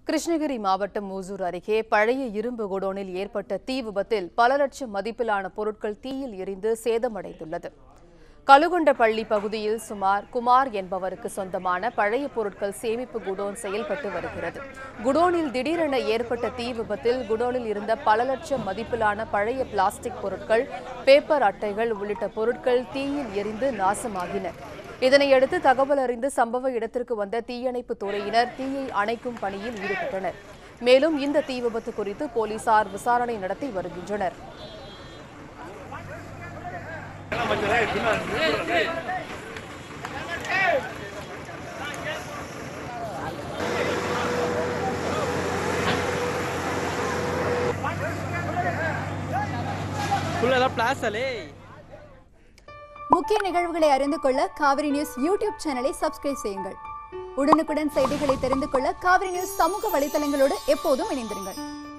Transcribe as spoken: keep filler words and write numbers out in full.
கிருஷ்ணகிரி மாவட்டம் மூசூர் அருகே பழைய இரும்பு குடோனில் ஏற்பட்ட தீ விபத்தில் பல லட்சம் மதிப்பிலான பொருட்கள் தீயில் எரிந்து சேதமடைந்துள்ளது. கலுகொண்டப்பள்ளி பகுதியில் சுமார் குமார் என்பவருக்கு சொந்தமான பழைய பொருட்கள் சேமிப்பு குடோன் செயல்பட்டு வருகிறது. குடோனில் திடீரென ஏற்பட்ட தீ விபத்தில் குடோனில் இருந்த பல லட்சம் மதிப்பிலான பழைய பிளாஸ்டிக் பொருட்கள், பேப்பர் அட்டைகள் உள்ளிட்ட பொருட்கள் தீயில் எரிந்து நாசமாகின. இதனையடுத்து தகவல் அறிந்து சம்பவ இடத்திற்கு வந்த தீயணைப்பு துறையினர் தீயை அணைக்கும் பணியில் ஈடுபட்டனர். மேலும் இந்த தீ விபத்து குறித்து போலீசார் விசாரணை நடத்தி வருகின்றனர். முக்கிய நிகழ்வுகளை அறிந்து கொள்ள காவிரி நியூஸ் யூடியூப் சேனலை சப்ஸ்கிரைப் செய்யுங்கள். உடனுக்குடன் செய்திகளை தெரிந்து கொள்ள காவிரி நியூஸ் சமூக வலைதளங்களோடு எப்போதும் இணைந்திருங்கள்.